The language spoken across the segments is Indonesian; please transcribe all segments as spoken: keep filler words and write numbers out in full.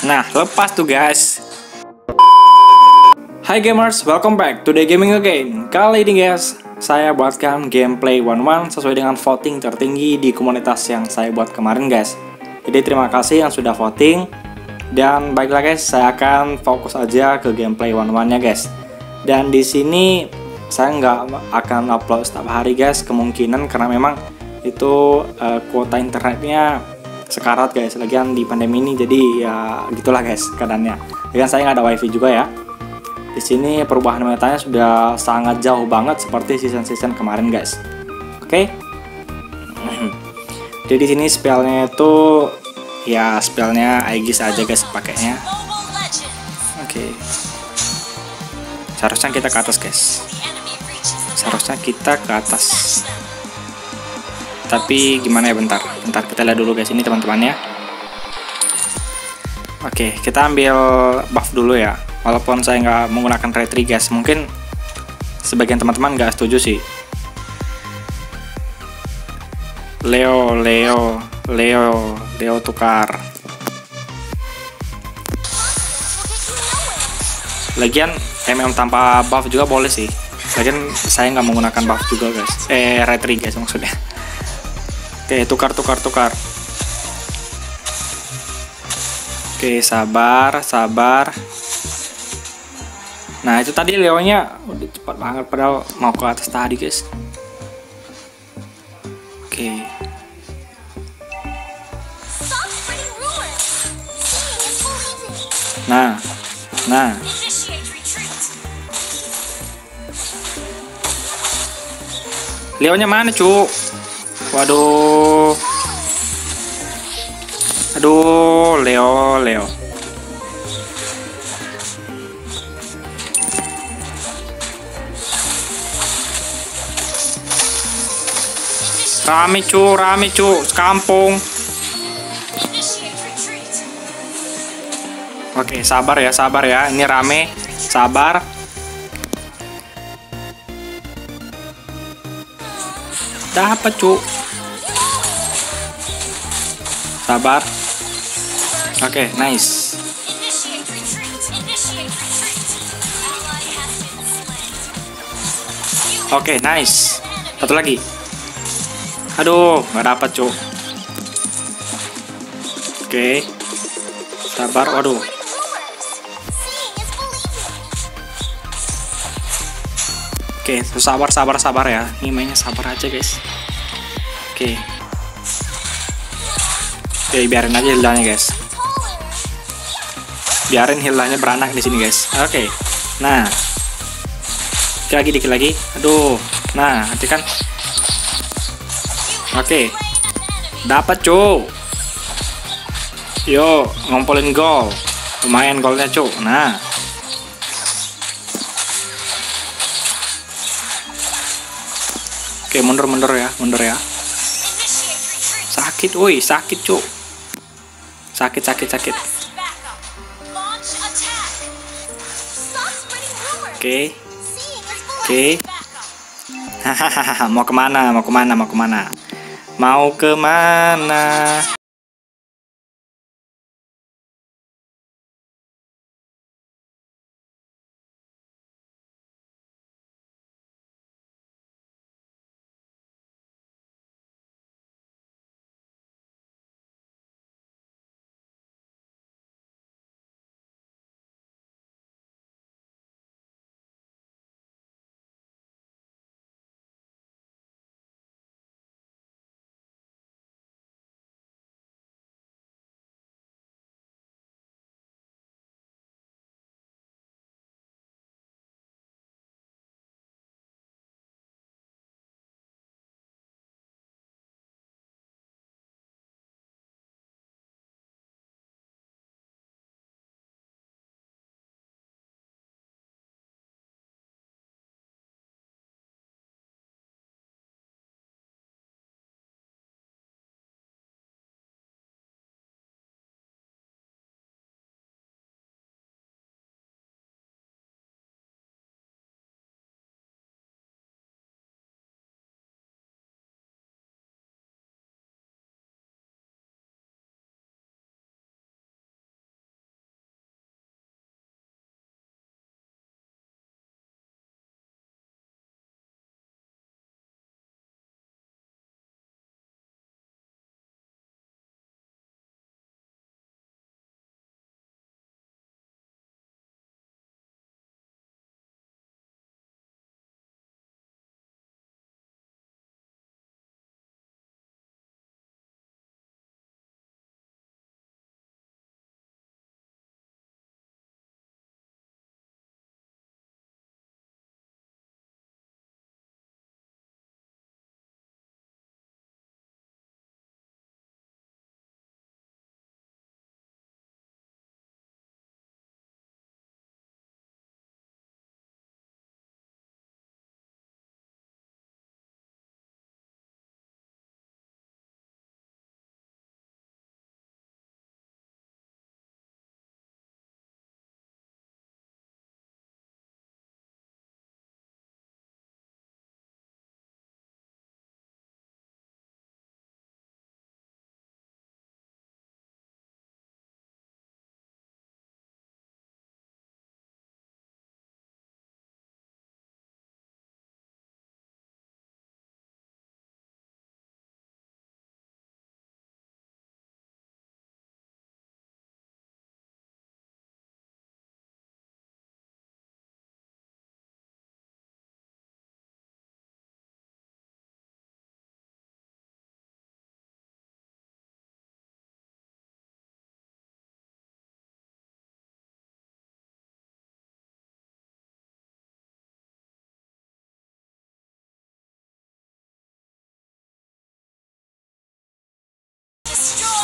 Nah, lepas tuh guys. Hai gamers, welcome back to The Gaming Again. Kali ini guys, saya buatkan gameplay one one sesuai dengan voting tertinggi di komunitas yang saya buat kemarin guys. Jadi terima kasih yang sudah voting. Dan baiklah guys, saya akan fokus aja ke gameplay one one nya guys. Dan di sini saya nggak akan upload setiap hari guys, kemungkinan karena memang itu uh, kuota internetnya sekarat guys, lagian di pandemi ini, jadi ya gitulah guys keadaannya. Dan saya nggak ada wifi juga ya. Di sini perubahan metanya sudah sangat jauh banget seperti season-season kemarin guys. Oke. Okay? Jadi di sini spellnya itu ya spellnya Aegis aja guys pakainya. Oke. Okay. Seharusnya kita ke atas guys. Seharusnya kita ke atas. Tapi gimana ya, bentar. Bentar kita lihat dulu guys ini teman-temannya. Oke, okay, kita ambil buff dulu ya. Walaupun saya nggak menggunakan retri guys, mungkin sebagian teman-teman nggak setuju sih. Leo, Leo, Leo, Leo tukar. Lagian M M tanpa buff juga boleh sih. Lagian saya nggak menggunakan buff juga guys. Eh, retri guys maksudnya. Oke, tukar, tukar, tukar. Oke, sabar, sabar. Nah itu tadi Leonya udah cepat banget padahal mau ke atas tadi guys. Oke. Nah, nah. Leonya mana cu? Waduh. Aduh, Leo, Leo. Rame cu, rame cu, kampung. Oke, sabar ya, sabar ya. Ini rame, sabar. Dapat cu. Sabar. Oke, nice. Oke, nice. Satu lagi. Aduh, nggak dapat cuk. Oke, sabar. Waduh. Oke, sabar, sabar, sabar ya. Ini mainnya sabar aja guys. Oke. Oke, biarin aja hilangnya guys. Biarin hilangnya beranak di sini guys. Oke. Nah, dikit lagi, dikit lagi. Aduh. Nah, nanti kan. Oke, dapat cu. Yo, ngompolin gol. Lumayan golnya cu. Nah, oke, mundur mundur ya, mundur ya. Sakit, woi, sakit cu. Sakit, sakit, sakit. Oke, oke. Hahaha, mau kemana? Mau kemana? Mau kemana? Mau kemana?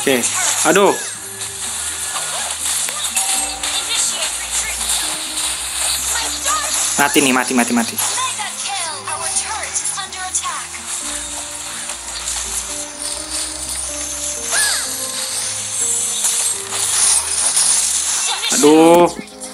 Oke, aduh. Mati nih, mati, mati, mati. Aduh.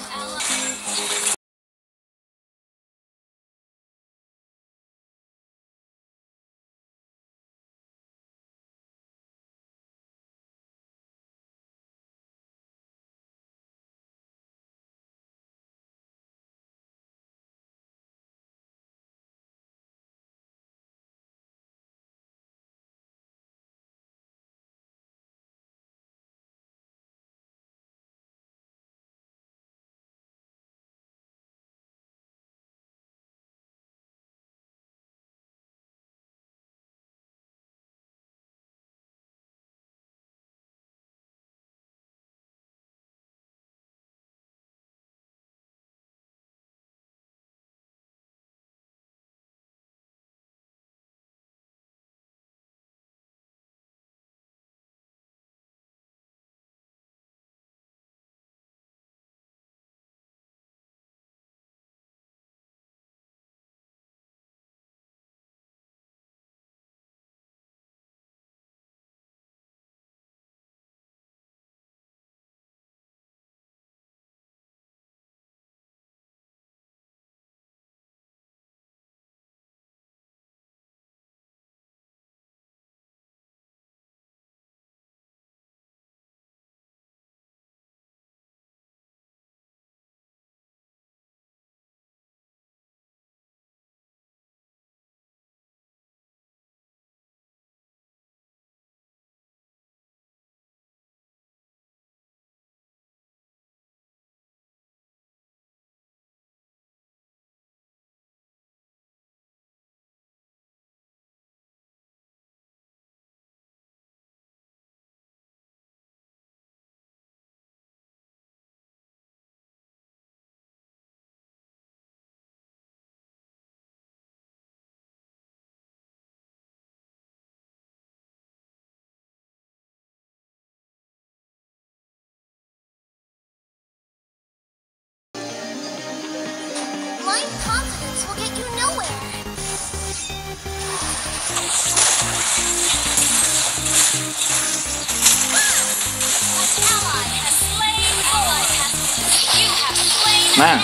Nah,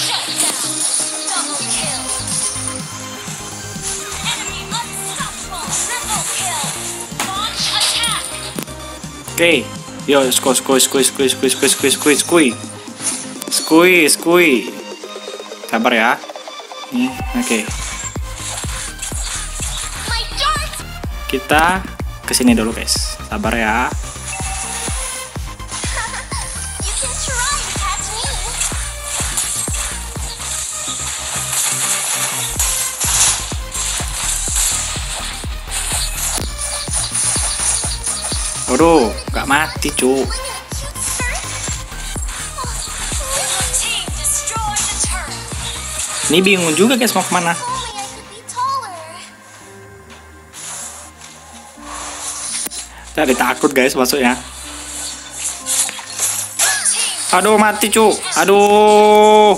oke, yo, skui, skui, skui, skui, skui, skui, skui, skui, skui, skui, skui, sabar ya. Nih, oke. Kita kesini dulu guys, sabar ya. Aduh, gak mati cu. Ini bingung juga guys mau kemana. Tadi takut guys masuknya. Aduh mati cu. Aduh.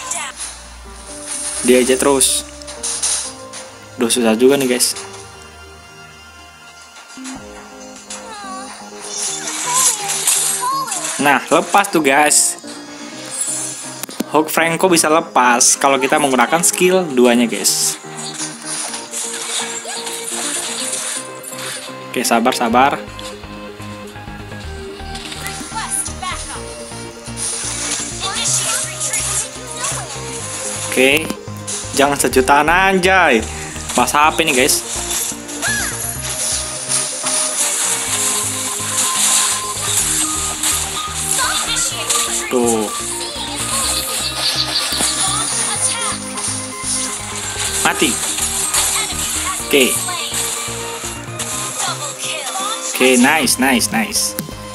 Dia aja terus. Duh susah juga nih guys. Nah, lepas tuh guys. Hulk Franco bisa lepas kalau kita menggunakan skill duanya guys. Oke, sabar sabar. Oke. Jangan sejutaan anjay. Pas H P nih guys. Tuh. Mati. Oke. Oke, nice, nice, nice.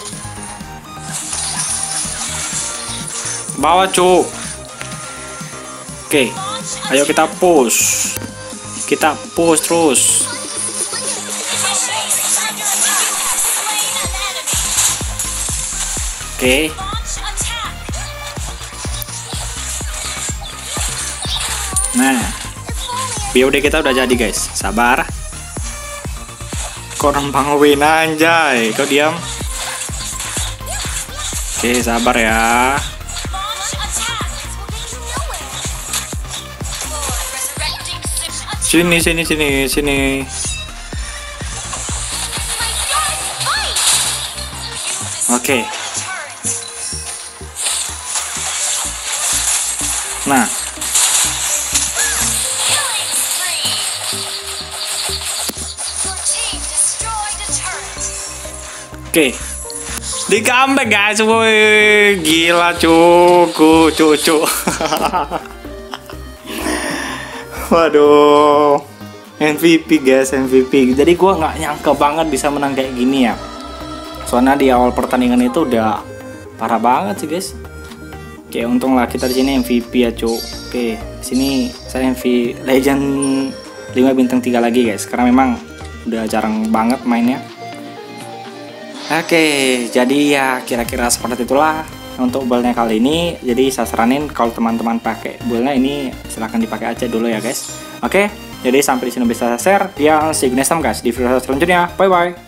Bawa cu. Oke. Ayo kita push. Kita push terus. Oke. Nah, B O D kita udah jadi guys. Sabar. Kok rempang win anjay, kok diam. Oke, sabar ya. Sini sini sini sini. Oke. Nah. Oke. Di comeback guys, woi gila cuku cucu. Waduh, M V P guys, M V P. Jadi gue nggak nyangka banget bisa menang kayak gini ya. Soalnya di awal pertandingan itu udah parah banget sih guys. Oke, untunglah kita di sini M V P ya cuy. Oke, sini saya M V Legend lima bintang tiga lagi guys, karena memang udah jarang banget mainnya. Oke, jadi ya kira-kira seperti itulah untuk build-nya kali ini. Jadi saya saranin kalau teman-teman pakai build-nya ini silahkan dipakai aja dulu ya guys. Oke, jadi sampai di sini bisa saya share. Ya, see you next time guys di video selanjutnya. Bye bye.